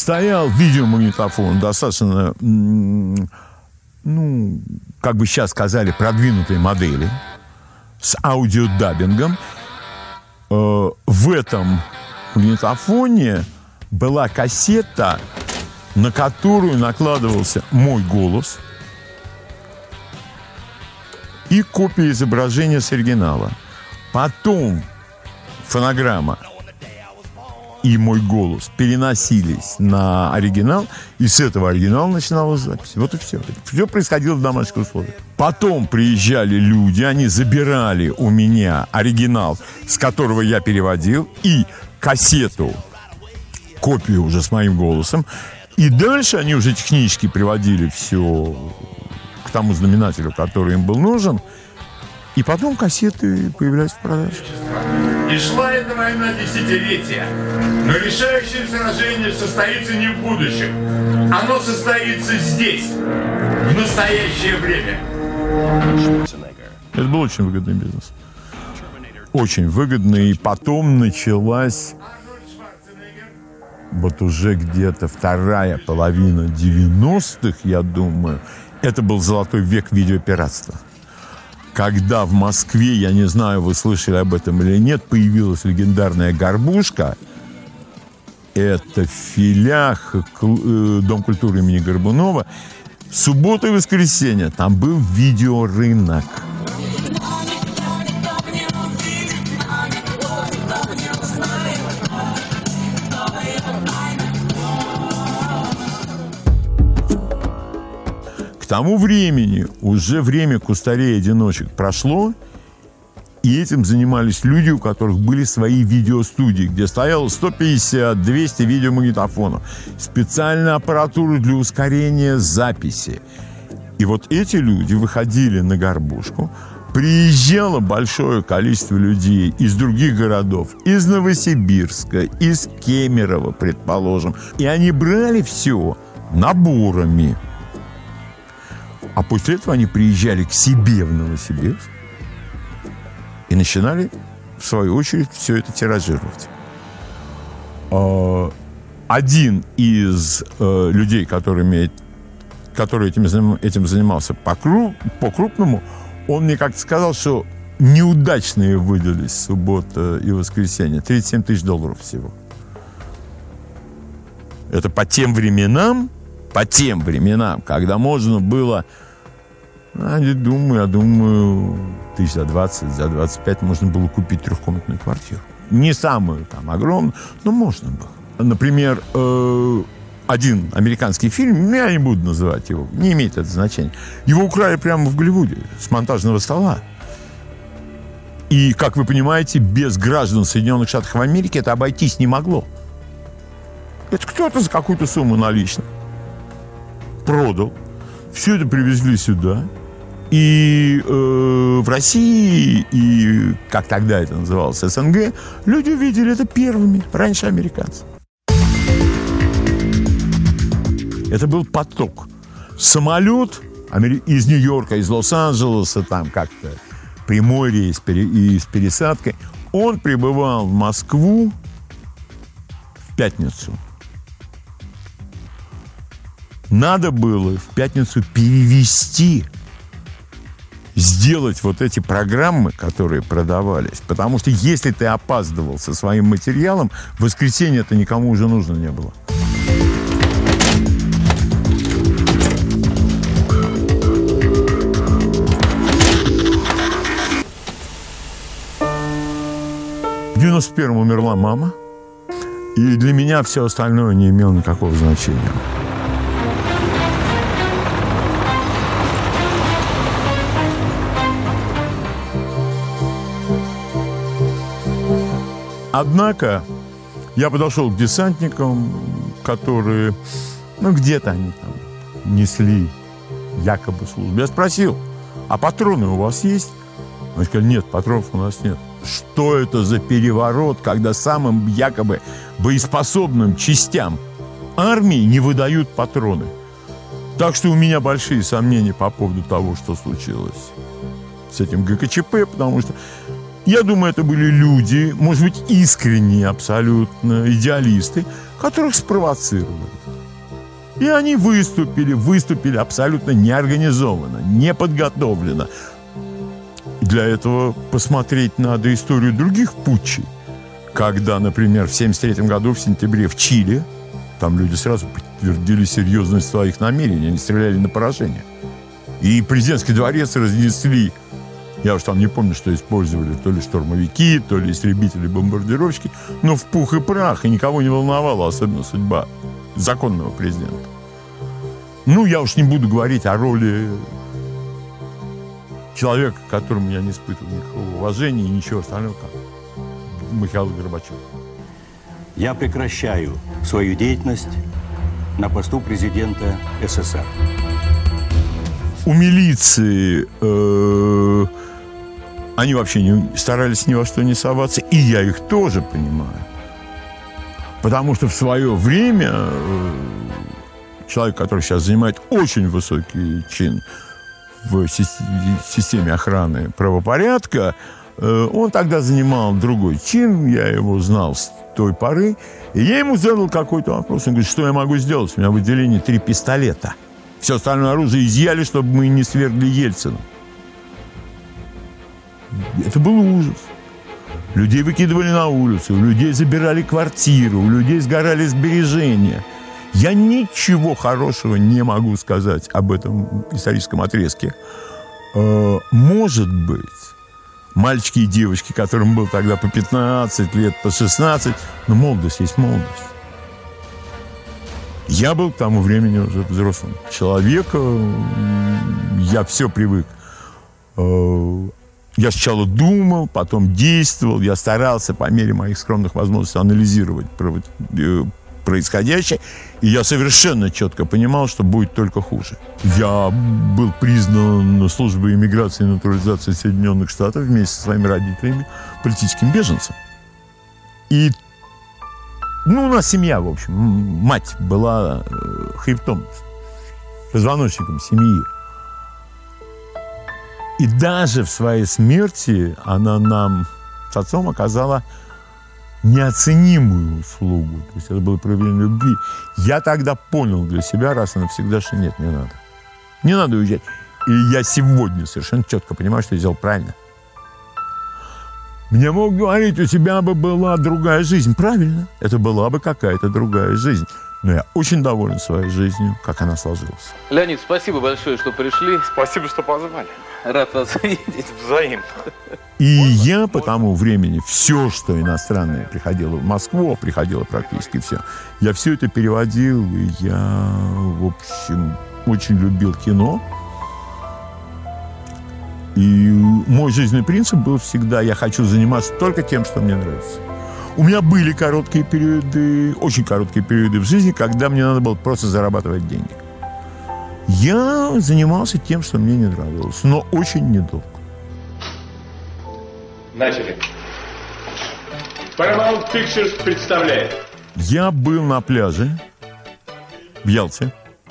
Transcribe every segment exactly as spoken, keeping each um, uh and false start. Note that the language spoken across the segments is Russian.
стоял видеомагнитофон, достаточно, ну, как бы сейчас сказали, продвинутой модели, с аудиодаббингом. В этом магнитофоне была кассета, на которую накладывался мой голос и копия изображения с оригинала. Потом фонограмма и мой голос переносились на оригинал, и с этого оригинала начиналась запись. Вот и все. Все происходило в домашних условиях. Потом приезжали люди, они забирали у меня оригинал, с которого я переводил, и кассету, копию уже с моим голосом. И дальше они уже технически приводили все к тому знаменателю, который им был нужен. И потом кассеты появлялись в продаже. И шла эта война десятилетия. Но решающее сражение состоится не в будущем. Оно состоится здесь, в настоящее время. Это был очень выгодный бизнес. Очень выгодный. И потом началась вот уже где-то вторая половина девяностых, я думаю. Это был золотой век видеопиратства. Когда в Москве, я не знаю, вы слышали об этом или нет, появилась легендарная «Горбушка». Это в Филях, Дом культуры имени Горбунова. Суббота и воскресенье. Там был видеорынок. К тому времени уже время кустарей-одиночек прошло, и этим занимались люди, у которых были свои видеостудии, где стояло сто пятьдесят - двести видеомагнитофонов, специальная аппаратура для ускорения записи. И вот эти люди выходили на «Горбушку», приезжало большое количество людей из других городов, из Новосибирска, из Кемерово, предположим, и они брали все наборами. А после этого они приезжали к себе в Новосибирск и начинали, в свою очередь, все это тиражировать. Один из людей, который, который этим, этим занимался по-крупному, он мне как-то сказал, что неудачные выдались суббота и воскресенье. тридцать семь тысяч долларов всего. Это по тем временам, по тем временам, когда можно было... Я не думаю, я думаю, тысяч за двадцать, за двадцать пять можно было купить трехкомнатную квартиру. Не самую там огромную, но можно было. Например, э, один американский фильм, я не буду называть его, не имеет это значения. Его украли прямо в Голливуде с монтажного стола. И, как вы понимаете, без граждан Соединенных Штатов Америки это обойтись не могло. Это кто-то за какую-то сумму наличных продал. Все это привезли сюда. И э, в России, и, как тогда это называлось, СНГ, люди увидели это первыми, раньше американцев. Это был поток. Самолет из Нью-Йорка, из Лос-Анджелеса, там как-то прямой рейс и с пересадкой, он прибывал в Москву в пятницу. Надо было в пятницу перевести, сделать вот эти программы, которые продавались. Потому что если ты опаздывал со своим материалом, в воскресенье это никому уже нужно не было. В девяносто первом умерла мама, и для меня все остальное не имело никакого значения. Однако я подошел к десантникам, которые, ну, где-то они там несли якобы службу. Я спросил, а патроны у вас есть? Они сказали, нет, патронов у нас нет. Что это за переворот, когда самым якобы боеспособным частям армии не выдают патроны? Так что у меня большие сомнения по поводу того, что случилось с этим ГКЧП, потому что я думаю, это были люди, может быть, искренние абсолютно, идеалисты, которых спровоцировали. И они выступили, выступили абсолютно неорганизованно, неподготовленно. Для этого посмотреть надо историю других путчей. Когда, например, в семьдесят третьем году в сентябре в Чили, там люди сразу подтвердили серьезность своих намерений, они стреляли на поражение. И президентский дворец разнесли, я уж там не помню, что использовали, то ли штурмовики, то ли истребители-бомбардировщики, но в пух и прах, и никого не волновала, особенно судьба законного президента. Ну, я уж не буду говорить о роли человека, к которому я не испытывал никакого уважения и ничего остального, как Михаил Горбачев. Я прекращаю свою деятельность на посту президента СССР. У милиции э, они вообще не, старались ни во что не соваться, и я их тоже понимаю. Потому что в свое время э, человек, который сейчас занимает очень высокий чин в системе охраны правопорядка, э, он тогда занимал другой чин, я его знал с той поры, и я ему задал какой-то вопрос. Он говорит, что я могу сделать? У меня в отделении три пистолета. Все остальное оружие изъяли, чтобы мы не свергли Ельцина. Это был ужас. Людей выкидывали на улицу, у людей забирали квартиру, у людей сгорали сбережения. Я ничего хорошего не могу сказать об этом историческом отрезке. Может быть, мальчики и девочки, которым было тогда по пятнадцать лет, по шестнадцать, но молодость есть молодость. Я был к тому времени уже взрослым человеком, я все привык. Я сначала думал, потом действовал, я старался по мере моих скромных возможностей анализировать происходящее, и я совершенно четко понимал, что будет только хуже. Я был признан службой иммиграции и натурализации Соединенных Штатов вместе со своими родителями политическим беженцем. И Ну, у нас семья, в общем. Мать была э, хребтом, позвоночником семьи. И даже в своей смерти она нам с отцом оказала неоценимую услугу. То есть это было проявление любви. Я тогда понял для себя раз и навсегда, что нет, не надо. Не надо уезжать. И я сегодня совершенно четко понимаю, что я сделал правильно. Мне могут говорить, у тебя бы была другая жизнь. Правильно, это была бы какая-то другая жизнь. Но я очень доволен своей жизнью, как она сложилась. Леонид, спасибо большое, что пришли. Спасибо, что позвали. Рад вас видеть. Взаимно. И я по тому времени все, что иностранное приходило в Москву, приходило практически все, я все это переводил, и я, в общем, очень любил кино. И мой жизненный принцип был всегда: я хочу заниматься только тем, что мне нравится. У меня были короткие периоды, очень короткие периоды в жизни, когда мне надо было просто зарабатывать деньги. Я занимался тем, что мне не нравилось, но очень недолго. Начали. Paramount Pictures представляет. Я был на пляже в Ялте.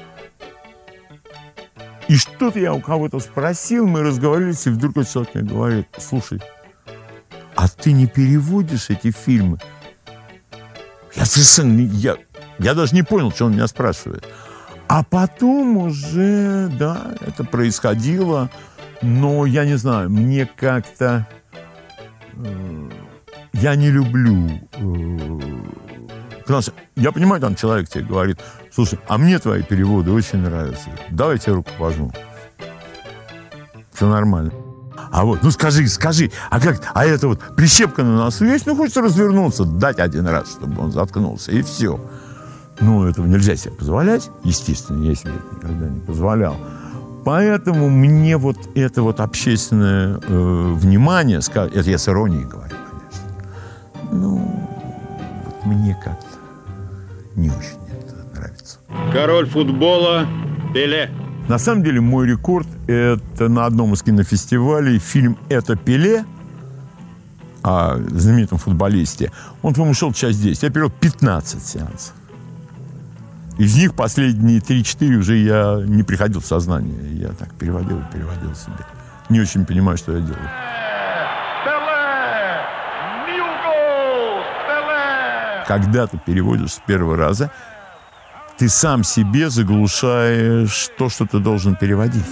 И что-то я у кого-то спросил, мы разговаривали, и вдруг этот человек мне говорит: слушай, а ты не переводишь эти фильмы? Я совершенно... Я, я даже не понял, что он меня спрашивает. А потом уже, да, это происходило, но я не знаю, мне как-то... Э, я не люблю... Э, потому что я понимаю, там человек тебе говорит: слушай, а мне твои переводы очень нравятся. Давай я тебе руку пожму. Все нормально. А вот, ну скажи, скажи, а как, а это вот прищепка на носу есть? Ну, хочется развернуться, дать один раз, чтобы он заткнулся, и все. Ну, этого нельзя себе позволять. Естественно, я себе это никогда не позволял. Поэтому мне вот это вот общественное э, внимание, это я с иронией говорю, конечно, ну, вот мне как-то не очень это нравится. Король футбола Пеле. На самом деле мой рекорд – это на одном из кинофестивалей фильм «Это Пеле» о знаменитом футболисте. Он, по-моему, шел час десять. Я перевел пятнадцать сеансов. Из них последние три-четыре уже я не приходил в сознание. Я так переводил и переводил себе. Не очень понимаю, что я делаю. Пеле! Милгол! Пеле! когда ты переводишь с первого раза, ты сам себе заглушаешь то, что ты должен переводить.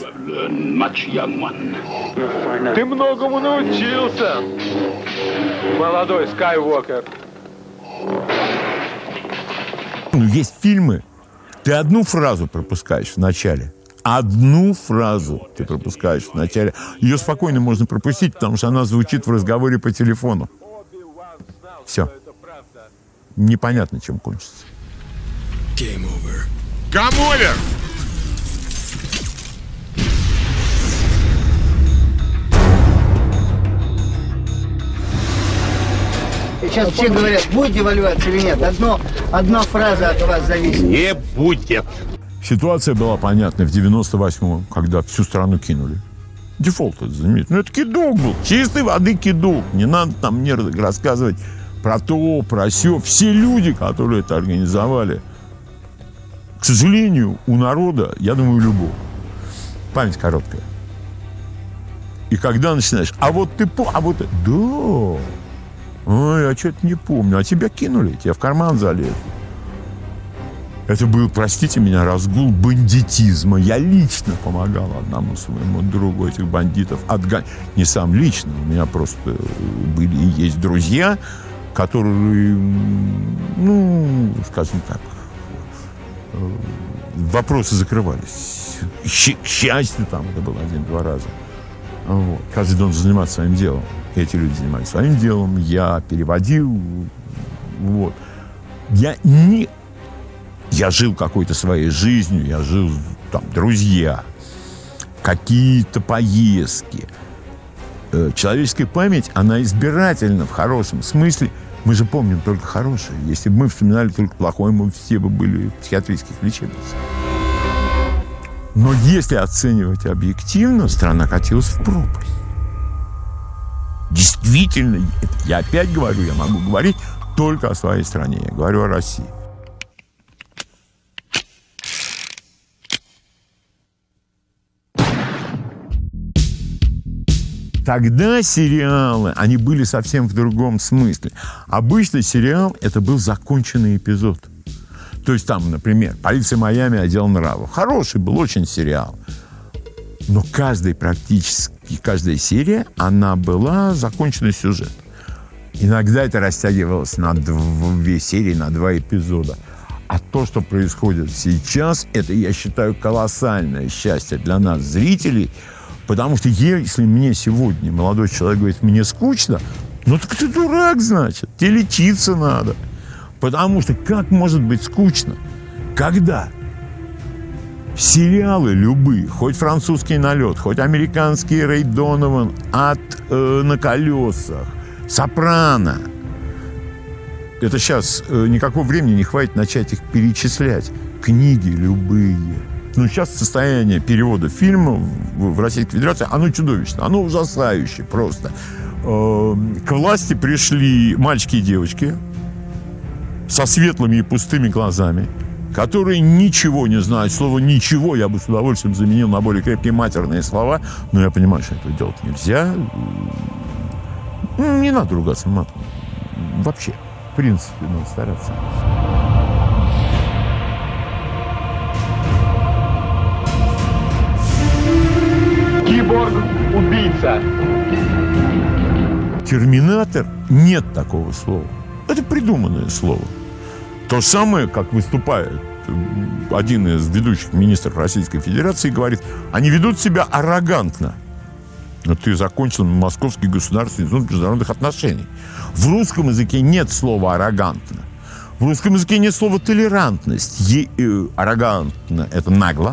Ты многому научился, молодой Скайуокер. Ну, есть фильмы, ты одну фразу пропускаешь в начале. Одну фразу ты пропускаешь в начале. Ее спокойно можно пропустить, потому что она звучит в разговоре по телефону. Все. Непонятно, чем кончится. Game over. Game over! Сейчас все говорят, будет девальвация или нет. Одно, одна фраза от вас зависит. Не будет. Ситуация была понятна в девяносто восьмом, когда всю страну кинули. Дефолт это знаменитый. Ну, это кидок был. Чистой воды кидок. Не надо там мне рассказывать про то, про сё. Все люди, которые это организовали, к сожалению, у народа, я думаю, у любого, память короткая. И когда начинаешь, а вот ты по... А вот... Да. Ой, я что-то не помню. А тебя кинули, тебя в карман залезли. Это был, простите меня, разгул бандитизма. Я лично помогал одному своему другу этих бандитов отгонять. Не сам лично, у меня просто были и есть друзья, которые, ну, скажем так, вопросы закрывались. К счастью, там это было один-два раза. Вот. Каждый должен заниматься своим делом. Эти люди занимались своим делом, я переводил. Вот. Я не... Я жил какой-то своей жизнью, я жил, там, друзья, какие-то поездки. Человеческая память, она избирательна в хорошем смысле. Мы же помним только хорошее. Если бы мы вспоминали только плохое, мы все бы были в психиатрических лечебницах. Но если оценивать объективно, страна катилась в пропасть. Действительно, я опять говорю, я могу говорить только о своей стране. Я говорю о России. Тогда сериалы, они были совсем в другом смысле. Обычно сериал – это был законченный эпизод. То есть там, например, «Полиция Майами. Отдел нравов». Хороший был очень сериал. Но каждый, практически каждая серия, она была законченный сюжет. Иногда это растягивалось на две серии, на два эпизода. А то, что происходит сейчас, это, я считаю, колоссальное счастье для нас, зрителей. Потому что если мне сегодня молодой человек говорит, мне скучно, ну так ты дурак, значит, тебе лечиться надо. Потому что как может быть скучно, когда сериалы любые, хоть «Французский налет», хоть американский Рэй Донован, «Ад э, на колесах», «Сопрано». Это сейчас э, никакого времени не хватит начать их перечислять. Книги любые. Ну, сейчас состояние перевода фильмов в Российской Федерации, оно чудовищно, оно ужасающее просто. К власти пришли мальчики и девочки со светлыми и пустыми глазами, которые ничего не знают. Слово «ничего» я бы с удовольствием заменил на более крепкие матерные слова, но я понимаю, что этого делать нельзя. Не надо ругаться матом. Вообще, в принципе, надо стараться. Киборг-убийца. Терминатор – нет такого слова. Это придуманное слово. То же самое, как выступает один из ведущих министров Российской Федерации, говорит, они ведут себя аррогантно. Но ты закончил Московский государственный институт международных отношений. В русском языке нет слова «аррогантно». В русском языке нет слова «толерантность». Е- э, аррогантно – это нагло.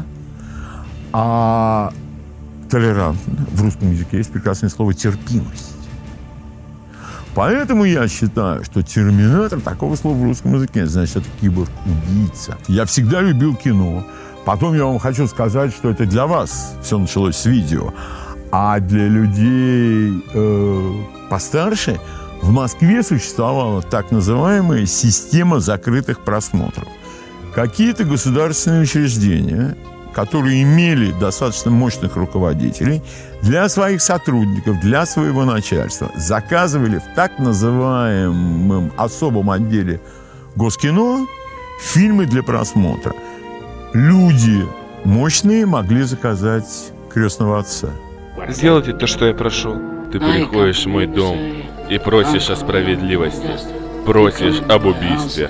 А толерантно в русском языке есть прекрасное слово «терпимость». Поэтому я считаю, что терминатор, такого слова в русском языке, значит, это киборг-убийца. Я всегда любил кино. Потом я вам хочу сказать, что это для вас все началось с видео. А для людей э, постарше в Москве существовала так называемая система закрытых просмотров. Какие-то государственные учреждения, которые имели достаточно мощных руководителей, для своих сотрудников, для своего начальства заказывали в так называемом особом отделе Госкино фильмы для просмотра. Люди мощные могли заказать «Крестного отца». Сделайте то, что я прошу. Ты приходишь в мой дом и просишь о справедливости, просишь об убийстве.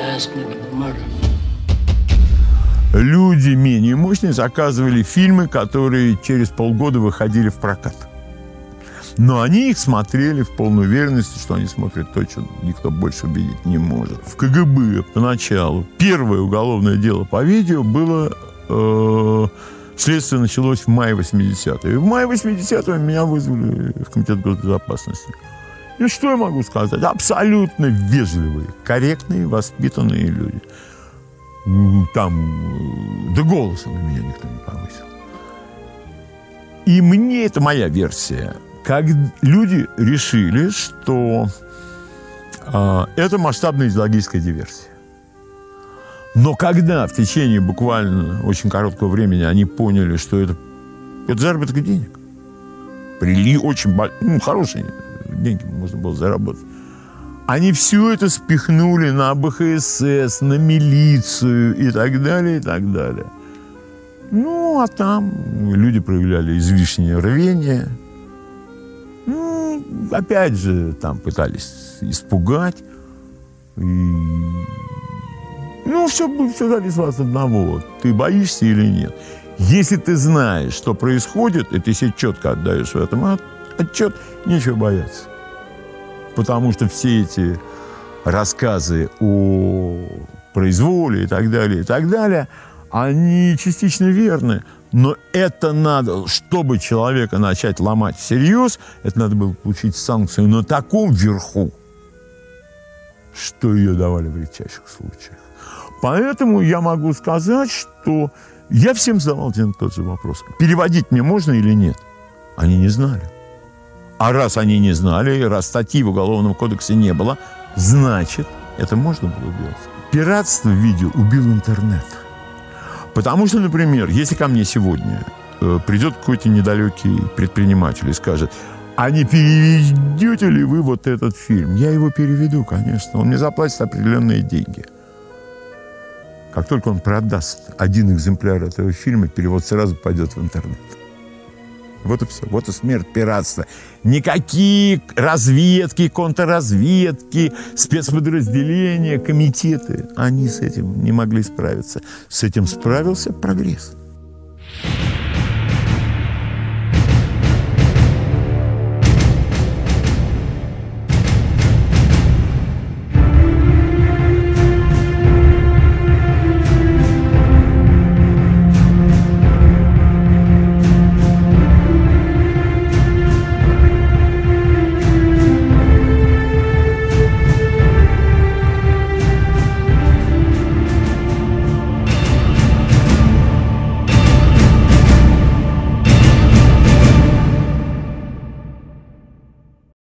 Люди менее мощные заказывали фильмы, которые через полгода выходили в прокат. Но они их смотрели в полной уверенности, что они смотрят то, что никто больше увидеть не может. В КГБ поначалу первое уголовное дело по видео было... Э, следствие началось в мае восьмидесятого. И в мае восьмидесятого меня вызвали в Комитет госбезопасности. И что я могу сказать? Абсолютно вежливые, корректные, воспитанные люди. Там до голоса на меня никто не повысил. И мне, это моя версия, как люди решили, что э, это масштабная идеологическая диверсия. Но когда в течение буквально очень короткого времени они поняли, что это, это заработок денег, прили очень ну, хорошие деньги можно было заработать, они все это спихнули на БХСС, на милицию и так далее, и так далее. Ну, а там люди проявляли излишнее рвение. Ну, опять же, там пытались испугать. И... Ну, все, все зависело от одного. Ты боишься или нет. Если ты знаешь, что происходит, и ты себе четко отдаешь в этом отчет, нечего бояться. Потому что все эти рассказы о произволе и так далее, и так далее, они частично верны. Но это надо, чтобы человека начать ломать всерьез, это надо было получить санкцию на таком верху, что ее давали в редчайших случаях. Поэтому я могу сказать, что я всем задавал один и тот же вопрос. Переводить мне можно или нет? Они не знали. А раз они не знали, раз статьи в Уголовном кодексе не было, значит, это можно было делать. Пиратство в видео убил интернет. Потому что, например, если ко мне сегодня э, придет какой-то недалекий предприниматель и скажет, а не переведете ли вы вот этот фильм? Я его переведу, конечно. Он мне заплатит определенные деньги. Как только он продаст один экземпляр этого фильма, перевод сразу пойдет в интернет. Вот и все. Вот и смерть пиратства. Никакие разведки, контрразведки, спецподразделения, комитеты, они с этим не могли справиться. С этим справился прогресс.